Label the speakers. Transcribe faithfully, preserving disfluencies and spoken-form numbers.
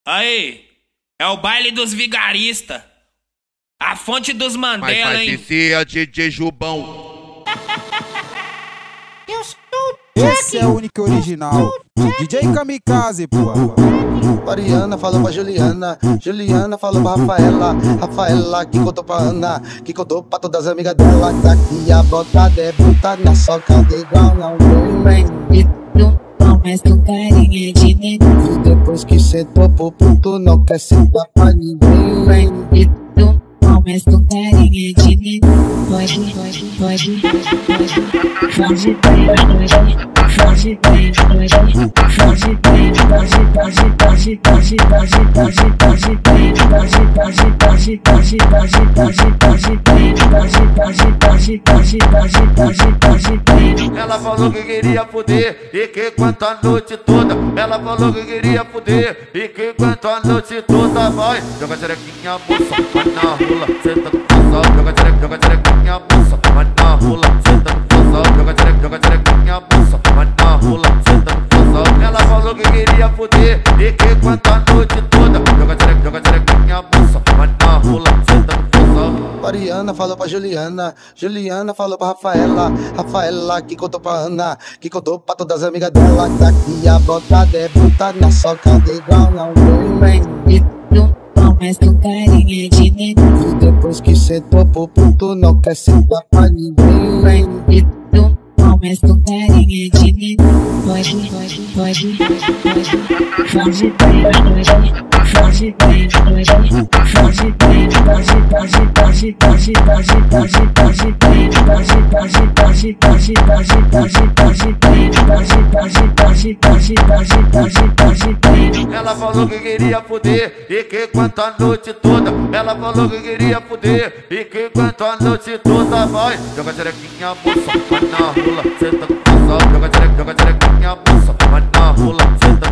Speaker 1: Aí, é o baile dos vigaristas. A fonte dos Mandela,
Speaker 2: Mas vai
Speaker 1: hein?
Speaker 2: descer a D J Jubão.
Speaker 3: Eu sou
Speaker 4: Esse é o único original. D J Kamikaze, porra.
Speaker 5: Mariana falou pra Juliana, Juliana falou pra Rafaela, Rafaela que contou pra Ana, que contou pra todas as amigas dela. Daqui a bota é bruta na soca de igual não vem.
Speaker 6: E tu começa com carinha de neném.
Speaker 5: E depois que sentou pro puto não quer sentar pra ninguém.
Speaker 6: E tu começa com carinha de neném. Pode, pode, pode, pode, foge bem, pode. Foge bem, pode, foge bem, pode, pode, pode, pode, pode, pode, pode bem, pode, pode, pode, pode, pode, pode, pode bem, pode, pode, pode, pode, pode, pode, pode bem.
Speaker 2: Ela falou que queria fuder e que aguenta a noite toda. Ela falou que queria fuder e que aguenta a noite toda. Vai, joga xerequinha, moça, vai na rola, senta no casal. Joga xerequinha, joga xerequinha, moça, vai na rola, senta no casal. Joga xerequinha, joga xerequinha, moça, vai na rola, senta no casal. Ela falou que queria fuder e que aguenta a noite toda. Joga xerequinha, joga xerequinha, moça, vai na rola, senta no casal.
Speaker 5: Mariana falou pra Juliana, Juliana falou pra Rafaela, Rafaela que contou pra Ana, que contou pra todas as amigas dela. Daqui a bota é bruta na soca de igual não vem.
Speaker 6: E tu começa com carinha de neném.
Speaker 5: E depois que sentou pro puto não quer sentar pra ninguém.
Speaker 6: E tu começa com carinha de neném. Pode, pode, pode, pode, foge bem, pode, foge bem, pode, foge bem, pode, pode, pode, pode, pode, pode, pode bem, pode, pode, pode, pode, pode, pode, pode bem, pode, pode, pode, pode, pode, pode, pode bem.
Speaker 2: Ela falou que queria fuder e que aguenta a noite toda. Ela falou que queria fuder e que aguenta a noite toda. Vai, joga xerequinha, moça, vai na rola, senta no casal. Joga xerequinha, joga xerequinha, moça, vai na rola, senta